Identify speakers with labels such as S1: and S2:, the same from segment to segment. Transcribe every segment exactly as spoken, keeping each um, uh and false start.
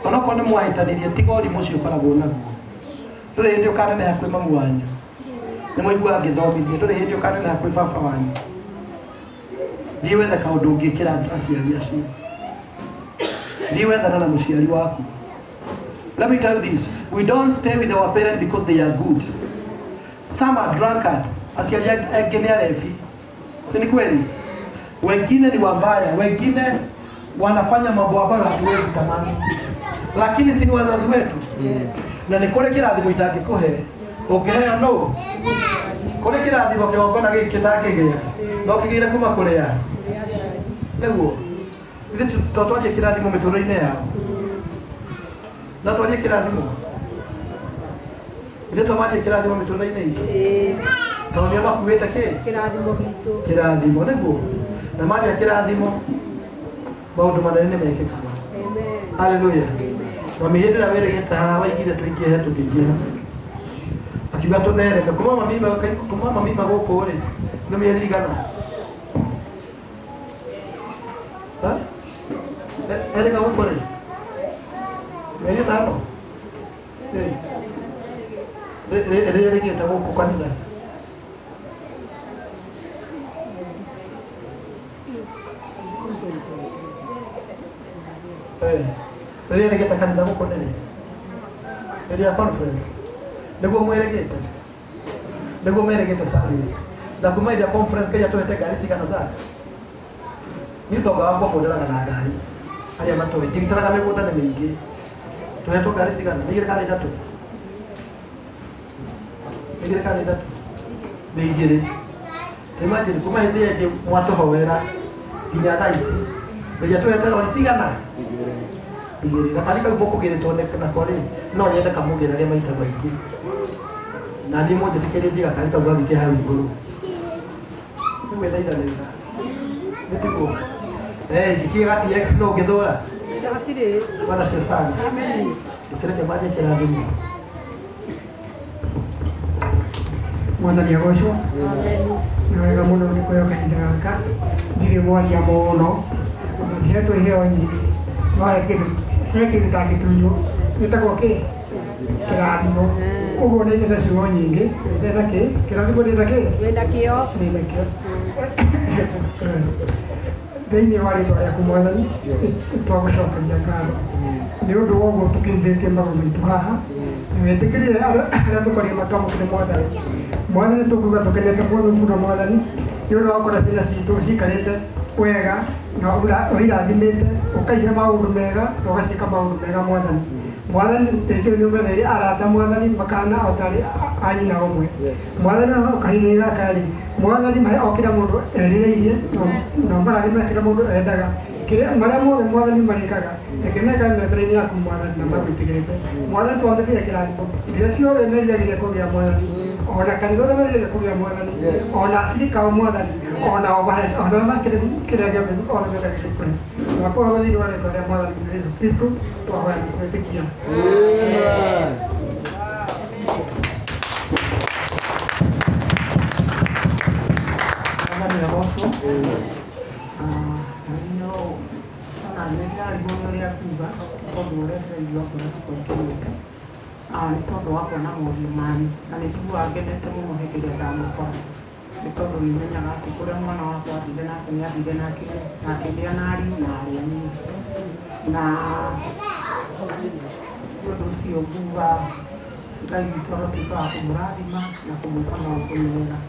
S1: ona kwa nĩ mwahĩtanĩrie tiga ũrimũ ũcio ũkoragwo naguo ndũrĩ hĩndĩ ũkaneneha kwĩ mamu wanyu nĩ mũigua ngĩthomithia ndũrĩ hĩndĩ ũkaneneha kwĩ baba wanyu thiĩ wethe kaũndũ ũngĩkĩra aciari acio thiĩ wethana na mũciari waku. Let me tell you this, we don't stay with our parents because they are good. Some are drunkard, aciari angĩ nĩ arebi, si ni kweli? Wengine ni wabaya, wengine wanafanya mambo ambayo hatuwezi tamani, lakini si ni wazazi wetu.
S2: Yes.
S1: Na ni kule kirathimo itangĩkũhe ũngĩheo no kule kirathimo kĩgongona gĩkĩ kĩtangĩgĩa no kĩgĩre kuma kũrĩa nĩguo ithe tũtwarie kĩrathimo mĩtũrĩre-inĩ yao na twarie kĩrathimo ithe twarie kĩrathimo mĩtũrĩre-inĩ itũ tondũ nĩ makuĩte kĩ
S3: kĩrathimo gitũ
S1: kĩrathimo nĩguo na maria kĩrathimo maũndũ manene nĩ mekĩkaga. Hallelujah. Mami hĩndĩ ĩrĩa wĩrĩgĩte haha waigire tũingĩhe tũkĩingĩha akiuga tũthereme kuma mami kuma mami magũkũ rĩ nĩ mĩeri igana erĩga gũkũ rĩ mĩeri ĩtano rĩrĩa rĩgĩte gũkũ kanitha rĩrĩa rĩgĩte kanitha gũkũ nĩ rĩrĩa conference nĩguo mwĩrĩgĩte nĩguo mwĩrĩgĩte service na kuma ĩrĩa conference kĩrĩa tũhete ngari cigana zake nĩ tonga wa kwamũndĩraga na ngari arĩa matũĩ ndigitaraga mĩgũnda nĩ mĩingĩ tũhetwo ngari cigana nĩ igĩrĩ kana ithatũ nĩ igĩrĩ kana ithatũ nĩ igĩrĩ imagine kuma hĩndĩ ĩngĩ mwatũhoera nginya thaa ici rĩrĩa tũhete rori cigana igĩrĩ gakari kau mũkũgĩrĩtwo nako rĩ no nyende kamũgĩra arĩa maita maingĩ na niĩ mũnjĩtĩkĩrĩtie gakari kau gathike hau igũrũ nĩgwĩthaithanĩra nĩ tiguo njikie gati X no ũngĩthũra
S3: hatirĩ
S1: bwana cio sana ndĩkĩreke manjie kĩrathimo
S4: Mwathani agocwo nĩ wega mũno nĩ kũheo kahinda gaka ndirĩ mwaria mũno ndihetwo iheo nyingĩ no he kĩndũ tangĩtunywo gĩtagwo kĩ kĩrathimo ũguo nĩ nyenda ciugo nyingĩ ndĩna kĩ kĩrathimo ndĩna kĩ
S3: wĩna kĩo
S4: ndĩna kĩo thĩinĩ wa rĩtwa rĩaku Mwathani twagũcokeria ngatho nĩ ũndũ wa ũguo tũkĩithĩtie magũrũ maitũ haha wĩtĩkĩrire arĩa tũkorie makamũkĩre Mwathani Mwathani tũkuga tũkenete mũno Mwathani nĩ ũndũ wa gũkora ciana citũ cikarĩte wega na ũirathimĩte ũkaiga maũndũ mega na ũgaciĩka maũndũ mega Mwathani Mwathani ĩkĩrĩ nyũmba ĩrĩ arata Mwathani makana o tarĩ anyina ũmwe Mwathani ũkahinĩra gaka-rĩ Mwathani mahe o kĩra mũndũ erirĩirie na marathime kĩra mũndũ endaga marĩa mothe Mwathani marĩkaga reke meka mĩethere-inĩ yaku Mwathani na magwĩtigĩrĩte Mwathani twamĩkĩre kĩrathimo iria ciothe meriragĩria kũgĩa Mwathani ona kanitha ũrĩa meriragĩria kũgĩa Mwathani ona acirika ao Mwathani ona ona makĩrĩ kĩrĩa gĩothe othe mendagĩria kũhe twakwĩhoya thĩinĩ wa rĩtwa rĩa Mwathani Jesũ Kristo twahoya na twĩtĩkia.
S5: nĩ tondũ wa kuona maũndũ manyu na nĩ njiguaga ngenete mũno hĩndĩ ĩrĩa ndamũkora nĩ tondũ nĩmenyaga atĩ kũrĩa mwana wakwa athire nake nĩ athire nake na akĩgĩa na ariũ na arĩ anini na nĩ ũndũ ũcio nguga Ngai witũ arotuĩka wa kũmũrathima na kũmwĩka maũndũ mega.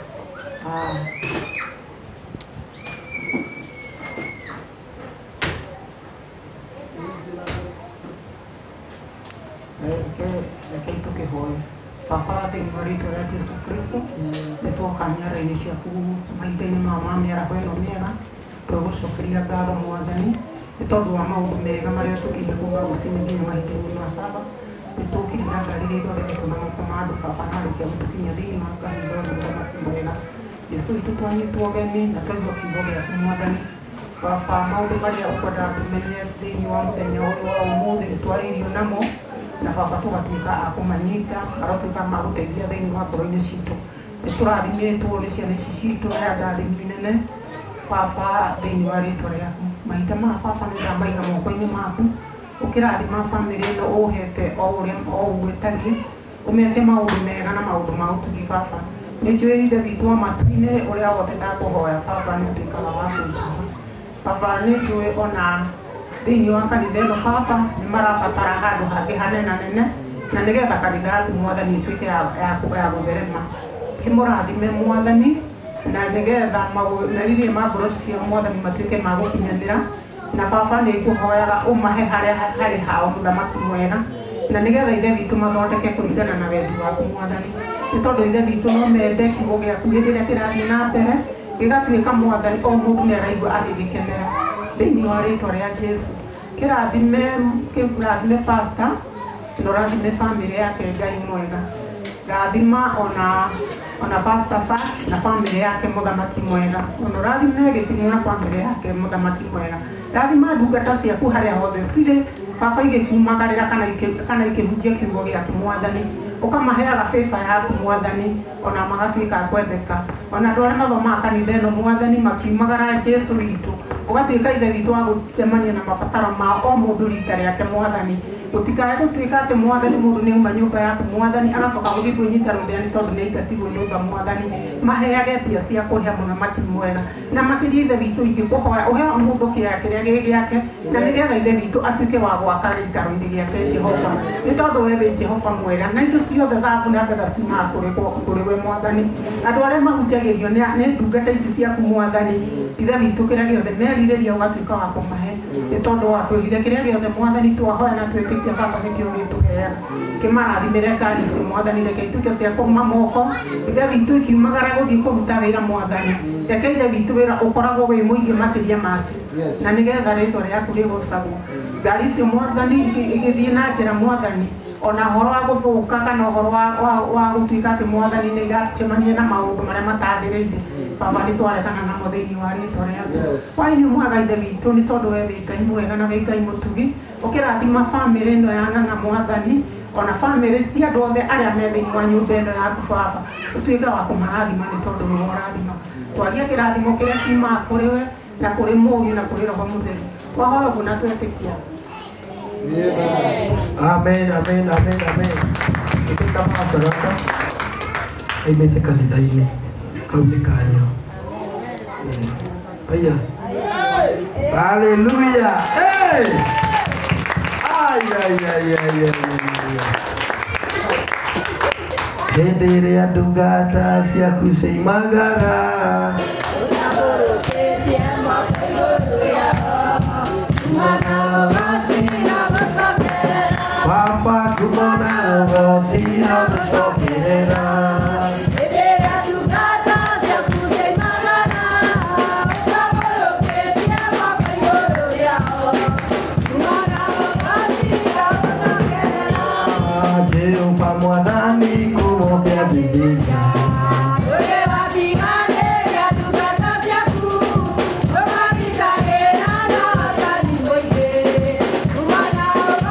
S5: Rekei tũkĩhoya. Baba thĩinĩ wa rĩĩtwa rĩa Jesũ Kristo nĩ twoka mĩara-inĩ ciaku mahinda-inĩ maya ma mĩaraho ĩno mĩega twĩgũcokeria ngatho Mwathani nĩ tondũ wa maũndũ mega marĩa tũkĩire kuuma rũciinĩ nginya mahinda-inĩ ma baba nĩ tũkire na ngari iria ithondeketwo na moko ma andũ baba na rĩkia gũtũkinyia thĩinĩ wa kanitha ũyũ mwega Jesũ witũ twanyitwo ũgeni na twaigua kiugo gĩaku Mwathani baba maũndũ marĩa ũkwendaga tũmenye thĩinĩ wa mũthenya ũyũ wa ũmũthĩ nĩ twarĩirio namo na baba tũgatuĩka a kũmanyita agatuĩka ma gũteithia thĩinĩ wa ngoro-inĩ citũ nĩ tũrathimĩtwo nĩ ciana ici citũ aya ndathimi nene baba thĩinĩ wa rĩĩtwa rĩaku mahinda ma baba nĩ ndamaiga moko-inĩ maku ukirathima family ino uhete o uria o gwetagie umete maundu mega na maundu ma utugi baba ni njui ithe witũ wa matu-inĩ ũrĩa wothe ndakũhoya baba nĩ ũtuĩkaga wa kũnjigua baba nĩ njũĩ ona thĩinĩ wa kanitha ĩno baba nĩ marabatara handũ hangĩ hanenanene na nĩgetha kanitha yaku mwathani ĩtuĩke ya gũtherema kĩmũrathime mwathani na nĩgetha meririe ma ngoro cia mwathani matuĩke ma gũkinyanĩra na baba nĩ ngũhoyaga ũmahe harĩa harĩ hao mũthamaki mwega na nĩgetha ithe witũ mathondeke kũringana na wendi waku mwathani nĩ tondũ ithe witũ no mende kiugo gĩaku hĩndĩ ĩrĩa kĩrathiĩ na mbere gĩgatuĩka mwathani o mũndũ nĩ araigua agĩgĩkenera thĩinĩ wa rĩtwa rĩa Jesu kĩrathime kĩrathime pastor na ũrathime family yake Ngai mwega rathima ona ona pastor fa na family yake mũthamaki mwega ona ũrathime gĩtimo na family yake mũthamaki mwega rathima ndungata ciaku harĩa hothe cirĩ baba igĩkumagarĩra kana kana ikĩhunjia kiugo gĩaku mwathani ukamaheaga favor yaku mwathani ona magatuĩka kwendeka ona andũ arĩa mathomaga kanitha ĩno mwathani makiumagara Jesu witũ ũgatuĩka ithe witũ wa gũcemania na mabataro ma o mũndũ rita rĩake mwathani gũtikae gũtuĩka atĩ mwathani mũndũ nĩ uma nyũmba yaku mwathani agacoka gũthiĩ kwĩnyita rũthĩa nĩ tondũ nĩ aingatirwo nyũmba mwathani maheage mbia cia kũrĩha mũthamaki mwega na makĩria ithe witũ ingĩkũhoya ũhe mũndũ kĩaya kĩrĩa gĩ gĩake na nĩgetha ithe witũ atuĩke wa gwaka gĩikaro-inĩ gĩake Jehova nĩ tondũ we wĩ Jehova mwega na indo ciothe thahabu na betha ciumaga kũrĩ we mwathani andũ arĩa mahunjagĩrio nĩ ndungata ici ciaku mwathani ithe witũ kĩrĩa gĩothe merirĩria ũgatuĩka wa kũmahe nĩ tondũ wa twĩhire kĩrĩa gĩothe mwathani twahoya na twĩtĩkia baba nĩkĩo gĩtũheaga kĩmarathimĩre ngari icio mwathani reke ituĩke cia kũma moko ithe witũ ikiumagara gũthiĩ kũruta wĩra mwathani reke ithe witũ wĩra ũkoragwo wĩ mũingĩ makĩria macio na nĩgetha rĩtwa rĩaku rĩgocagwo ngari icio mwathani igĩthiĩ na njĩra mwathani ona horo wa gũthũka kana horo wa gũtuĩka atĩ mwathani nĩ iracemania na maũndũ marĩa matagĩrĩire baba nĩ twaregana namo thĩinĩ wa rĩtwa rĩaku wai nĩ mwega ithe witũ nĩ tondũ we wĩ Ngai mwega na wĩ Ngai mũtugi ũkĩrathima famĩlĩ ĩno ya ng'ang'a mwathani ona famĩlĩ cia andũ othe arĩa me thĩinĩ wa nyũmba ĩno yaku baba ũtuĩke wa kũmarathima nĩ tondũ nĩ ũrathima twaria kĩrathimo kĩrĩa kiumaga kũrĩ we na kũrĩ Mũriũ na kũrĩ Roho Mũtheru twahora ũguo na twetĩkia
S1: Amen, amen, amen, amen. Kita masyarakat aimete kanitha-inĩ kau nĩ kanyo. Aya. Hallelujah. Hey! Ay ay ay ay ay. Hĩndĩ ĩrĩa ndungata ciaku cioimagara Papa kumona gosina gusokerera Ederia tugata cia kuseimagana Taboroketia mapayoro yao Kumona gosina gusokerera Jehova mwathani kumopea bibilia Oye wabigane ya tugata ciaku Omabitagena na watani moige Kumona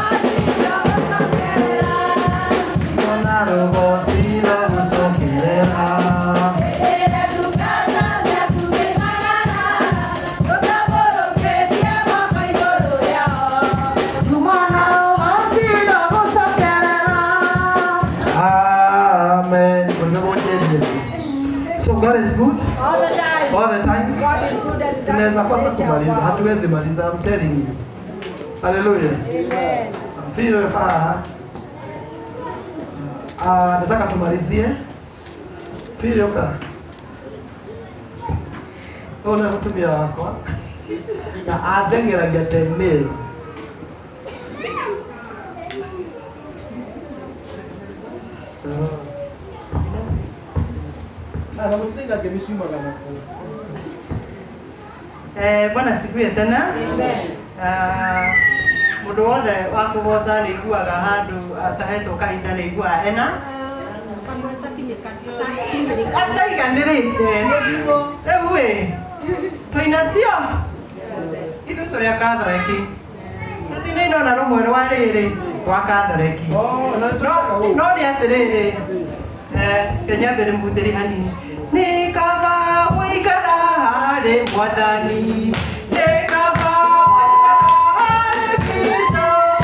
S1: So God is good
S3: All the time.
S1: all the times.
S3: God is good and that
S1: Tunaweza
S3: is
S1: kosa
S3: the nature of
S1: kumaliza,
S3: God.
S1: hatuwezi maliza. I'm telling you. Hallelujah.
S3: Amen.
S1: Vile faa. Ah, nataka tumalizie. Vile oka. Ona kutumia wako. Na adengeragia temel. Ana mutenda kemishima kana.
S2: Eh, Bwana sifiwe tena.
S3: Amen.
S2: Ah, mundu wothe wa kugoca nĩ aiguaga handũ atahetwo kahinda nĩ aiguaga ena ataiganĩrĩte rĩu ĩ tũinacio ithuĩ tũrĩ a Kathoreki tũthiĩ nona rũmwe rwa rĩrĩ rwa Kathoreki no nĩ atĩrĩrĩ Kenya mbere mũthĩri hanini nĩ kaba wĩikara harĩ Mwathani nĩ kaba wĩikara harĩ Kristo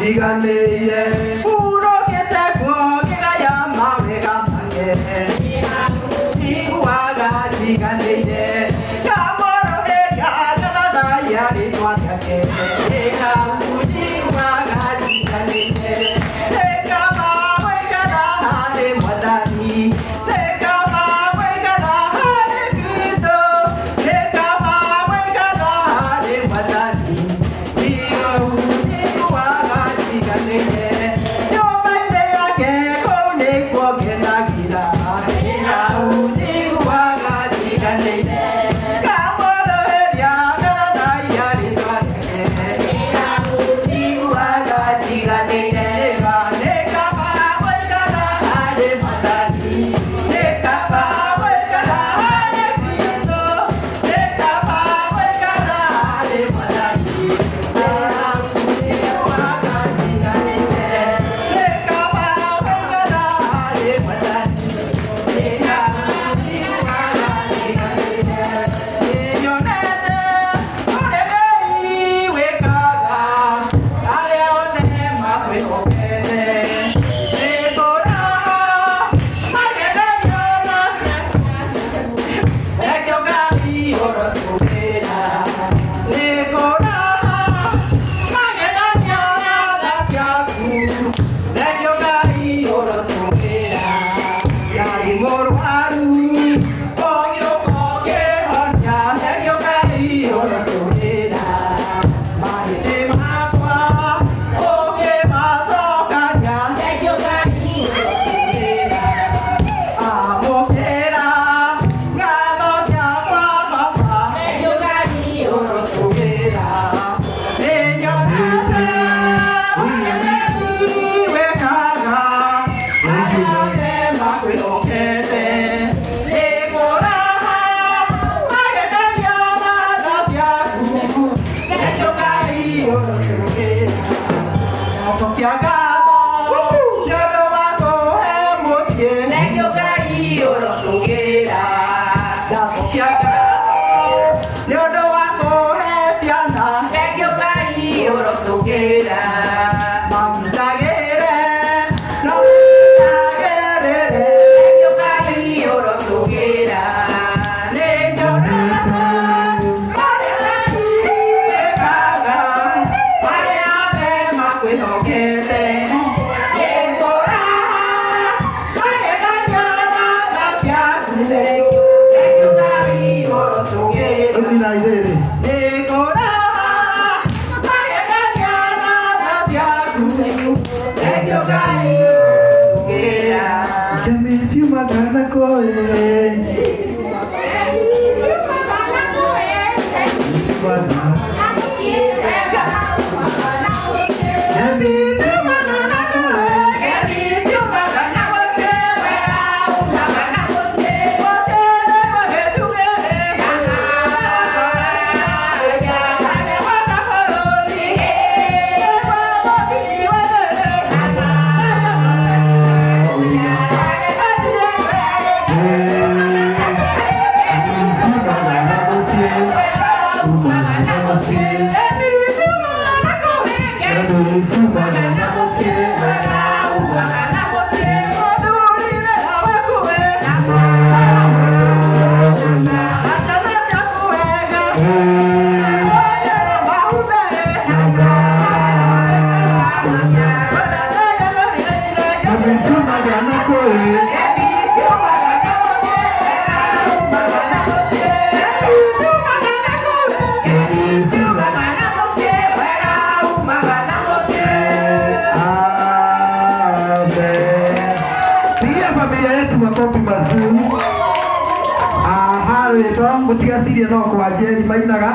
S1: jiganĩire
S2: urũkĩte kuokĩgaya mawega make iguaga jiganĩire kamorohĩria gathaya rĩtwa rĩake ĩkau iguaga jiganĩire ĩkama wĩkana harĩ mwathani ĩkama wĩkana harĩ Kristo ĩkama wĩkana harĩ mwathani ĩkau iguaga jiganĩire nyũmba-inĩ yake kũu nĩkuo ngenagĩra ĩkau iguaga jiganĩire kamorohĩria gathaya rĩtwa rĩake ĩkau iguaga jiganĩire ĩkama wĩkana harĩ mwathani ĩkama wĩkana harĩ Kristo ĩkama wĩkana harĩ mwathani ĩkau iguaga jiganĩire ĩkama wĩkana harĩ mwathani ĩkau iguaga jiganĩire ĩnyonete ũrĩa Ngai wĩkaga arĩa othe makwĩhokete nĩngũraha mageranio na rekio Ngai ũrotũmĩra nĩngũraha mageranio na tha ciaku rekio Ngai ũrotũmĩra Ngai mũrwaru ũgĩũka ũkĩhonia rekio Ngai ũrotũmĩra mahĩndĩ makwa ũkĩmacokania rekio Ngai ũrotũmĩra amũkĩra ngatho ciakwa baba rekio Ngai ũrotũmĩra nĩnyonete ũrĩa Ngai wĩkaga arĩa othe makwĩhokete nĩngũraha mageranio na tha ciaku rekio Ngai ũrotũmĩra ndacokia ngatho nĩũndũ wa kũhe mũciĩ rekio Ngai ũrotũmĩra ndacokia ngatho nĩũndũ wa kũhe ciana rekio Ngai ũrotũmĩra mamutagĩre no mutagĩrĩre rekio Ngai ũrotũmĩra nĩnyonete ũrĩa Ngai wĩkaga arĩa othe makwĩhokete nĩngũraha mageranio na tha ciaku rekio Ngai ũrotũmĩra
S1: rũmina irĩrĩ
S2: nĩngũraha mageranio na tha ciaku rekio Ngai ũrotũmĩra
S1: jamii ciumaga na kũĩ Bwana jamii ciumaga na kũĩ Mutigacirie no kwa Njeri mainaga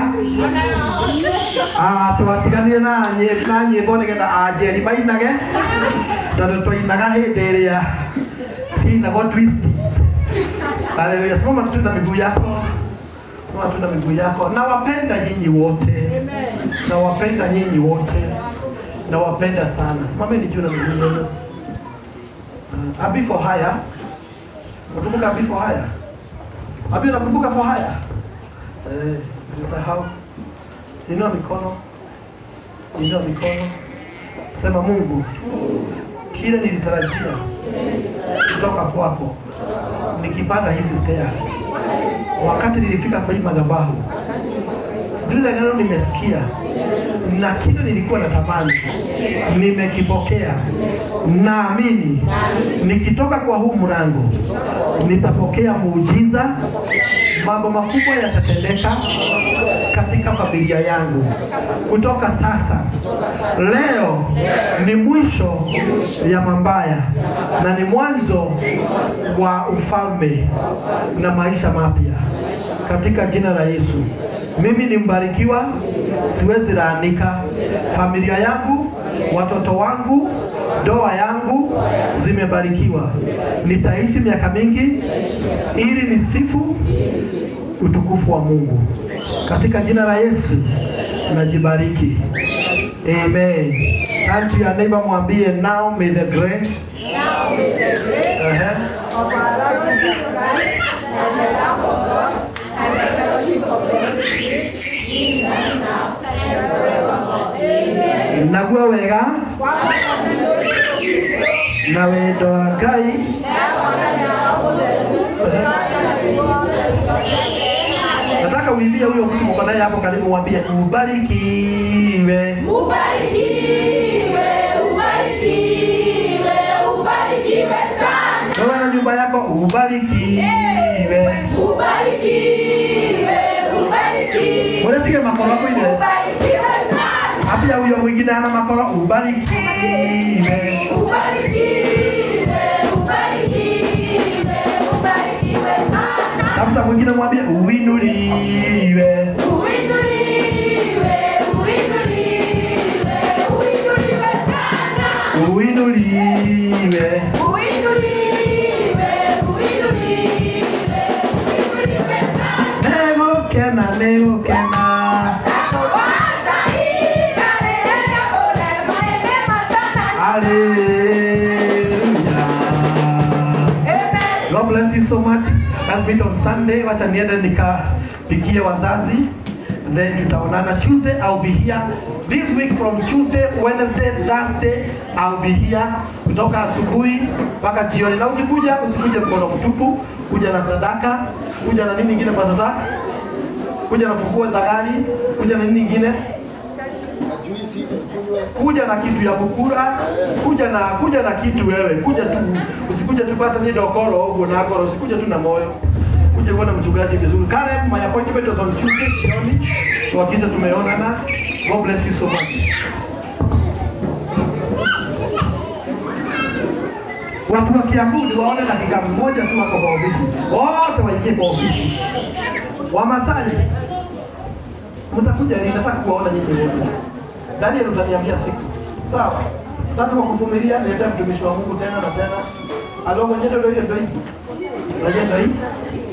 S1: ah twatiganire na na nyĩmbo nĩgetha Anjeri mainage tondũ twainaga hĩndĩ ĩrĩa ciinagwo twist. Haleluya, simama tu na miguu yako, simama tu na miguu yako. Nawapenda nyinyi wote, nawapenda nyinyi wote, nawapenda sana. Simameni juu na miguu yenu. Abi for hire, unakumbuka Abi for hire? Abi unakumbuka for hire? Eh, usisahau. Inua mikono. Inua mikono. Sema Mungu, kile nilitarajia kutoka kwako nikipanda hizi stairs, wakati nilifika kwa hii madhabahu, lile neno nimesikia na kile nilikuwa natamani nimekipokea. Naamini nikitoka kwa huu mlango nitapokea muujiza, mambo makubwa yatatendeka katika familia yangu. Kutoka sasa, leo ni mwisho ya mambaya na ni mwanzo wa ufalme na maisha mapya katika jina la Yesu. Mimi ni mbarikiwa, siwezi laanika. Familia yangu, watoto wangu, ndoa yangu zimebarikiwa. Nitaishi miaka mingi ili nisifu utukufu wa Mungu. Katika jina la Yesu najibariki. Amen. Turn to your neighbor, mwambie, now may the grace, now may the grace uh-huh. of our Lord Jesus Christ and the love of God and the fellowship of the Holy Spirit be with us now and forevermore. Amen. Nagua wega na wendo wa Ngai nataka uimbie huyo mtu mko naye hapo karibu, mwambie ubarikiwe, ubarikiwe, ubarikiwe, ubarikiwe sana. Wewe na nyumba yako ubarikiwe, ubarikiwe, ubarikiwe. Mbona pige makoro hapo ile? Ubarikiwe sana. Hapia huyo mwingine ana makoro, ubarikiwe, ubarikiwe, ubarikiwe, ubarikiwe sana. Tafuta mwingine mwambie uinuliwe, uinuliwe, uinuliwe, uinuliwe sana. Uinuliwe, uinuliwe, uinuliwe, uinuliwe sana. Nego kena, nego kena. God bless you so much. Let's meet on Sunday. Wacha niende nikapikie wazazi. Then tutaonana Tuesday. I'll be here this week from Tuesday, Wednesday, Thursday. I'll be here kutoka asubuhi mpaka jioni. Na ukikuja usikuje mkono mtupu, kuja na sadaka, kuja na nini nyingine kwa sasa? Kuja na funguo za gari, kuja na nini nyingine? Kuja na kitu ya kukula, kuja na kuja na kitu wewe, kuja tu, usikuje tu basi ni dokoro au na goro, usikuje tu na moyo. Kuja uone mchungaji vizuri. Kale my appointment was on Tuesday jioni. So hakika tumeonana. God bless you so much. Watu wa Kiambu waone dakika moja tu hapo kwa ofisi. Wote waingie kwa ofisi. Wamasai mtakuja, ninataka kuwaona nyinyi wote. Daniel utaniambia siku. Sawa. Asante kwa kuvumilia, nileta mtumishi wa Mungu tena na tena. Alo mwenyewe ndio hiyo ndio hii. Ndio hii.